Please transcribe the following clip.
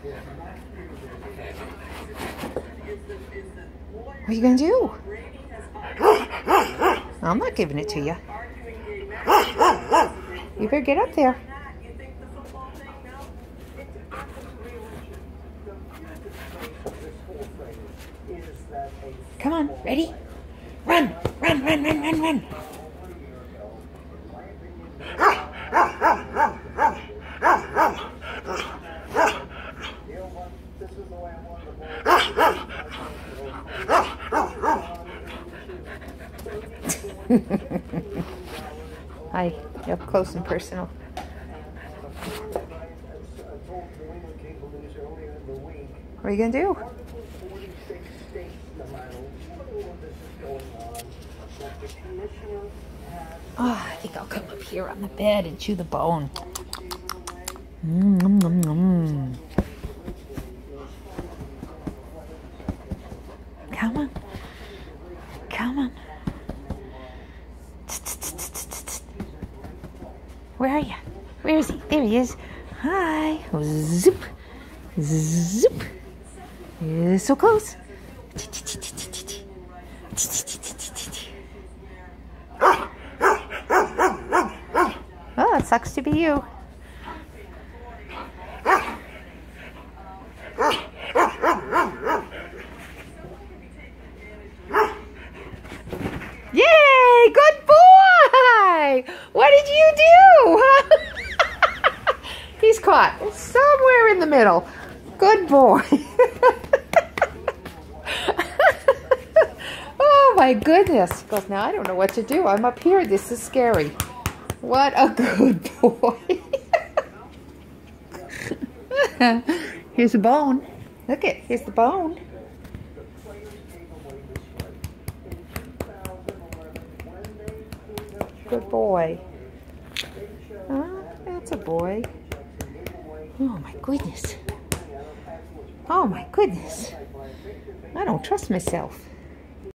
What are you gonna do? I'm not giving it to you. You better get up there. Come on, ready? Run, run, run, run, run, run. Hi, up close and personal. What are you gonna do? Oh, I think I'll come up here on the bed and chew the bone. Come on. Come on. Where are you? Where is he? There he is. Hi. Zoop. Zoop. You're so close. Oh, it sucks to be you. Yay! Good boy! What did you do? He's caught somewhere in the middle. Good boy. Oh my goodness. He goes, now I don't know what to do. I'm up here. This is scary. What a good boy. Here's a bone. Look it. Here's the bone. Good boy. That's a boy. Oh my goodness. Oh my goodness. I don't trust myself.